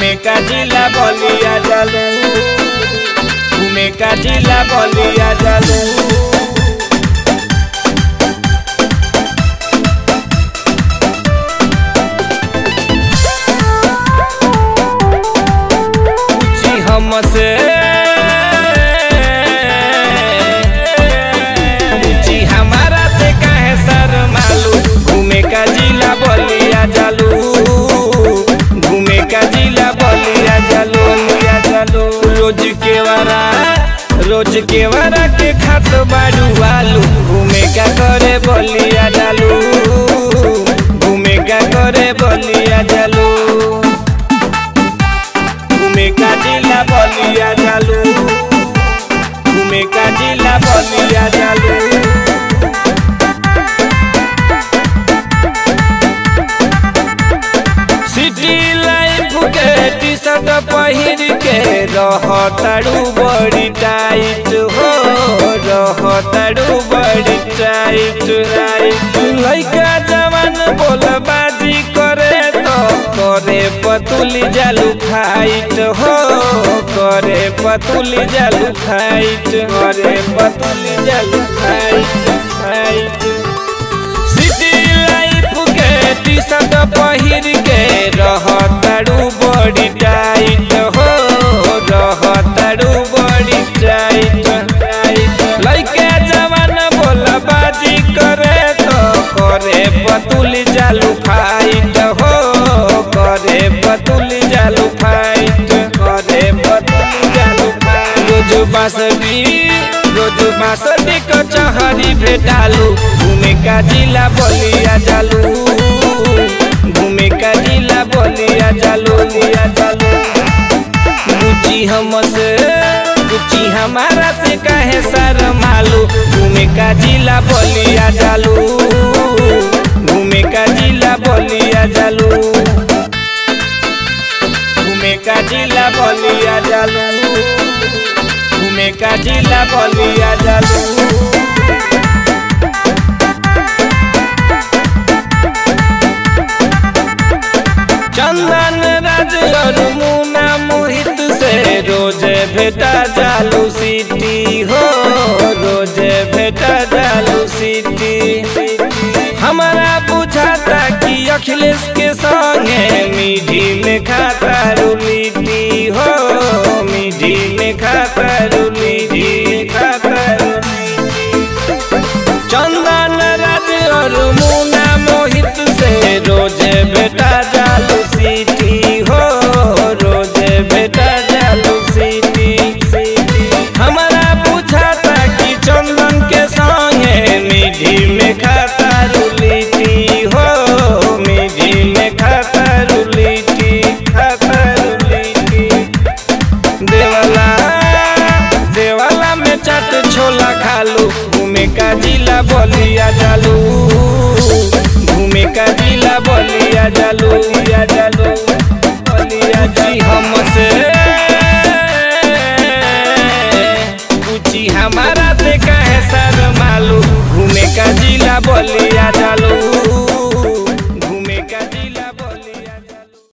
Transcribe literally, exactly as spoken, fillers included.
घूमे का जिला बलिया जालू, घूमे का जिला बलिया जालू। हमसे जी हमारा से काहे शर्मालू, घूमे का जिला बलिया जालू, घूमे का जिला बलिया जालू, बलिया जालू। रोज के वारा रोज के वारा के खात बाड़ू आलू, घूमे का करे बलिया जालू, घूमे का करे बलिया जालू। घूमे का जिला बलिया जालू, घूमे का जिला बलिया जालू। सिटी लाइफ के टी शर्ट पहिर के रहताड़ू बड़ी टाइट हो, रहताड़ू बड़ी टाइट टाइट। लइका जवान बोलबाजी करे तो करे पतुली जालू फाइट हो, करे पतुली जालू फाइट, करे पतुली जालू फाइट फाइट। सिटी लाइफ के टी शर्ट पहिर के रहताड़ू बड़ी टाइट हो, रहताड़ू बड़ी टाइट टाइट। लइका जवान बोलबाजी करे तो करे पतुली जालू फाइट हो, करे पतुली जालू फाइट, करे पतुली जालू फाइट। रोज बासरी रोज बासरी कचहरी भेटालू, घूमे का जिला बलिया जालू, घूमे का जिला बलिया जालू, लिया जालू। रुचि हमसे रुचि हमारा से काहे शर्मालू, घूमे का जिला बलिया जालू, घूमे का जिला बलिया जालू, घूमे का जिला बलिया जालू, घूमे का जिला बलिया जालू। चंदन राज और मुना मोहित से रोज भेटा जालू सिटी हो, रोज भेटा जालू सिटी। हमारा बुझाता कि अखिलेश के संगे मीठी में खाता रुलिटी हो, मीठी में खाता रुलिटी खाता। चंदन राज और मुना मोहित से रोज बेटा जालू सिटी हो, रोज बेटा जालू सिटी सिटी। हमारा पूछाता कि चंदन के संगे मीठी में खाता रुलिटी हो, मीठी में खाता रुलिटी खाता रुलिटी। देवाला देवाला में चाट छोला खालू, घूमे का जिला बलिया जालू, घूमे का जिला बलिया जालू, बलिया जालू, बलिया जी हमसे।